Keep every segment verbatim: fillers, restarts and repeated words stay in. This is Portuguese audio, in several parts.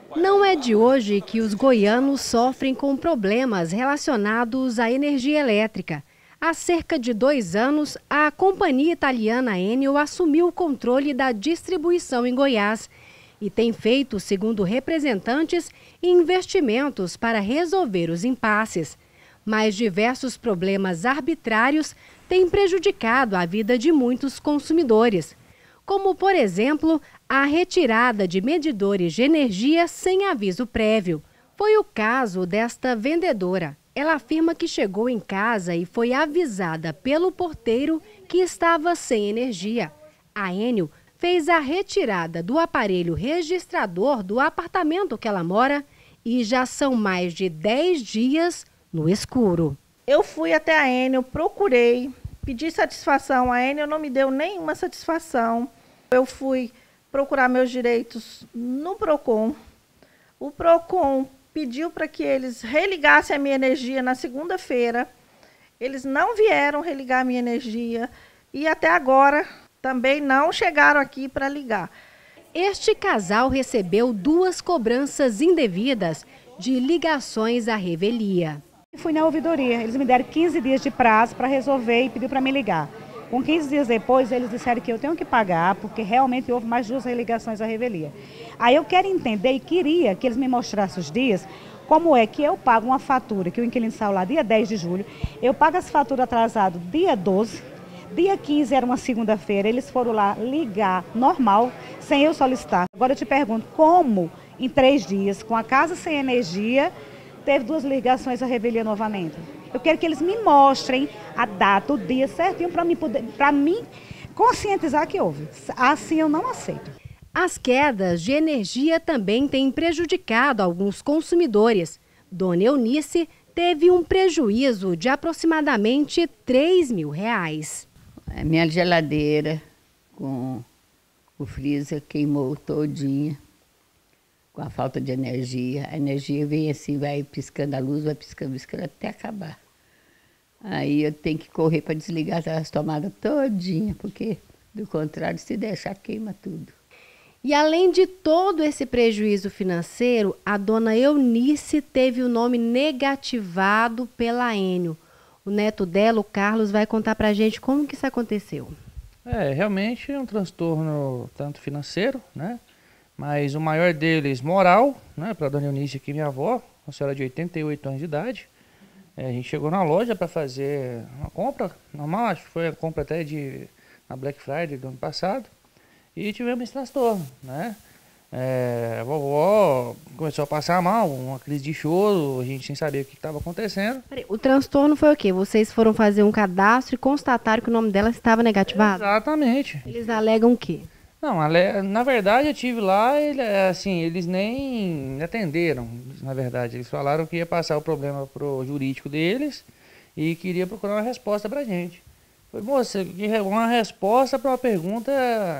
Não é de hoje que os goianos sofrem com problemas relacionados à energia elétrica. Há cerca de dois anos, a companhia italiana Enel assumiu o controle da distribuição em Goiás e tem feito, segundo representantes, investimentos para resolver os impasses. Mas diversos problemas arbitrários têm prejudicado a vida de muitos consumidores, como, por exemplo, a retirada de medidores de energia sem aviso prévio. Foi o caso desta vendedora. Ela afirma que chegou em casa e foi avisada pelo porteiro que estava sem energia. A Enel fez a retirada do aparelho registrador do apartamento que ela mora e já são mais de dez dias no escuro. Eu fui até a Enel, procurei, pedi satisfação. A Enel não me deu nenhuma satisfação. Eu fui procurar meus direitos no Procon. O Procon pediu para que eles religassem a minha energia na segunda-feira. Eles não vieram religar a minha energia e até agora também não chegaram aqui para ligar. Este casal recebeu duas cobranças indevidas de ligações à revelia. Fui na ouvidoria, eles me deram quinze dias de prazo para resolver e pediu para me ligar. Com quinze dias depois, eles disseram que eu tenho que pagar, porque realmente houve mais duas religações à revelia. Aí eu quero entender e queria que eles me mostrassem os dias, como é que eu pago uma fatura, que o inquilino saiu lá dia dez de julho, eu pago as faturas atrasadas dia doze, dia quinze era uma segunda-feira, eles foram lá ligar normal, sem eu solicitar. Agora eu te pergunto, como em três dias, com a casa sem energia, teve duas ligações à revelia novamente? Eu quero que eles me mostrem a data, o dia certinho, para mim poder, para mim conscientizar que houve. Assim eu não aceito. As quedas de energia também têm prejudicado alguns consumidores. Dona Eunice teve um prejuízo de aproximadamente três mil reais. A minha geladeira com o freezer queimou todinha. Com a falta de energia, a energia vem assim, vai piscando a luz, vai piscando, piscando até acabar. Aí eu tenho que correr para desligar as tomadas todinha, porque do contrário, se deixar, queima tudo. E além de todo esse prejuízo financeiro, a dona Eunice teve o nome negativado pela Enel. O neto dela, o Carlos, vai contar para a gente como que isso aconteceu. É, realmente é um transtorno tanto financeiro, né? Mas o maior deles, moral, né, para a dona Eunice aqui, minha avó, uma senhora de oitenta e oito anos de idade. É, a gente chegou na loja para fazer uma compra normal, acho que foi a compra até de, na Black Friday do ano passado, e tivemos esse transtorno, né? É, a vovó começou a passar mal, uma crise de choro, a gente sem saber o que estava acontecendo. O transtorno foi o quê? Vocês foram fazer um cadastro e constataram que o nome dela estava negativado? Exatamente. Eles alegam o quê? Não, na verdade eu tive lá, ele, assim, eles nem atenderam, na verdade. Eles falaram que ia passar o problema pro jurídico deles e queria procurar uma resposta pra gente. Falei, moça, uma resposta para uma pergunta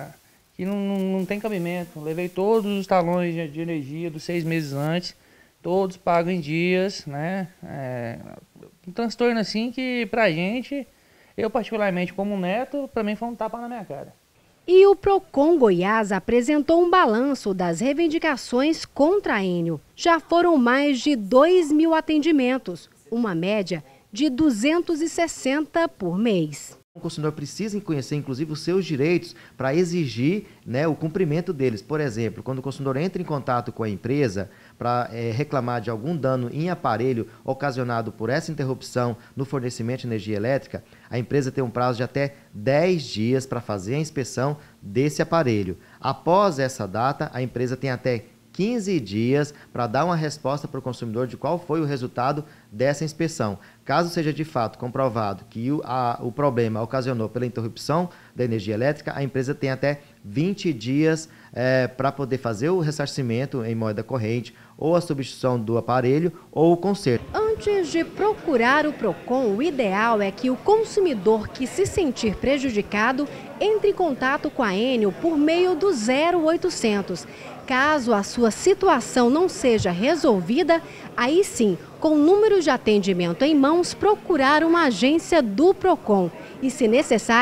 que não, não, não tem cabimento. Levei todos os talões de, de energia dos seis meses antes, todos pagam em dias, né? É, um transtorno assim que pra gente, eu particularmente como neto, pra mim foi um tapa na minha cara. E o Procon Goiás apresentou um balanço das reivindicações contra a Enel. Já foram mais de dois mil atendimentos, uma média de duzentos e sessenta por mês. O consumidor precisa conhecer, inclusive, os seus direitos para exigir, né, o cumprimento deles. Por exemplo, quando o consumidor entra em contato com a empresa para é, reclamar de algum dano em aparelho ocasionado por essa interrupção no fornecimento de energia elétrica, a empresa tem um prazo de até dez dias para fazer a inspeção desse aparelho. Após essa data, a empresa tem até quinze dias para dar uma resposta para o consumidor de qual foi o resultado dessa inspeção. Caso seja de fato comprovado que o, a, o problema ocasionou pela interrupção da energia elétrica, a empresa tem até vinte dias é, para poder fazer o ressarcimento em moeda corrente, ou a substituição do aparelho, ou o conserto. Antes de procurar o Procon, o ideal é que o consumidor que se sentir prejudicado entre em contato com a Enel por meio do zero oitocentos. Caso a sua situação não seja resolvida, aí sim, com números de atendimento em mãos, procurar uma agência do Procon e, se necessário,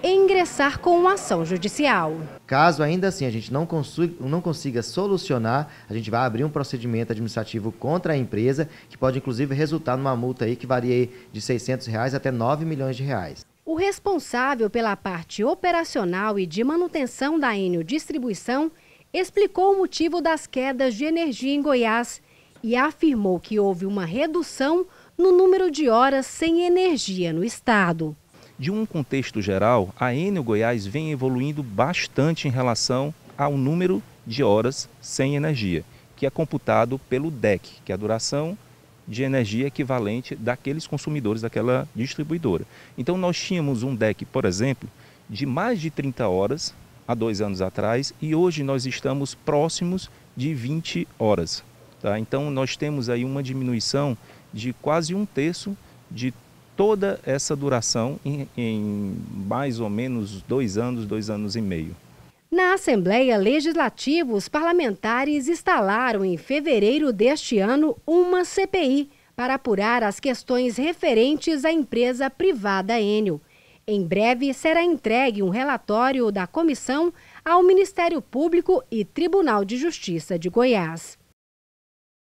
e ingressar com uma ação judicial. Caso ainda assim a gente não consiga, não consiga solucionar, a gente vai abrir um procedimento administrativo contra a empresa, que pode inclusive resultar numa multa aí que varia de seiscentos reais até nove milhões de reais. O responsável pela parte operacional e de manutenção da Enel Distribuição explicou o motivo das quedas de energia em Goiás e afirmou que houve uma redução no número de horas sem energia no estado. De um contexto geral, a Enel Goiás vem evoluindo bastante em relação ao número de horas sem energia, que é computado pelo D E C, que é a duração de energia equivalente daqueles consumidores daquela distribuidora. Então nós tínhamos um D E C, por exemplo, de mais de trinta horas há dois anos atrás e hoje nós estamos próximos de vinte horas. Tá? Então nós temos aí uma diminuição de quase um terço de toda essa duração em, em mais ou menos dois anos, dois anos e meio. Na Assembleia Legislativa, os parlamentares instalaram em fevereiro deste ano uma C P I para apurar as questões referentes à empresa privada Enel. Em breve será entregue um relatório da comissão ao Ministério Público e Tribunal de Justiça de Goiás.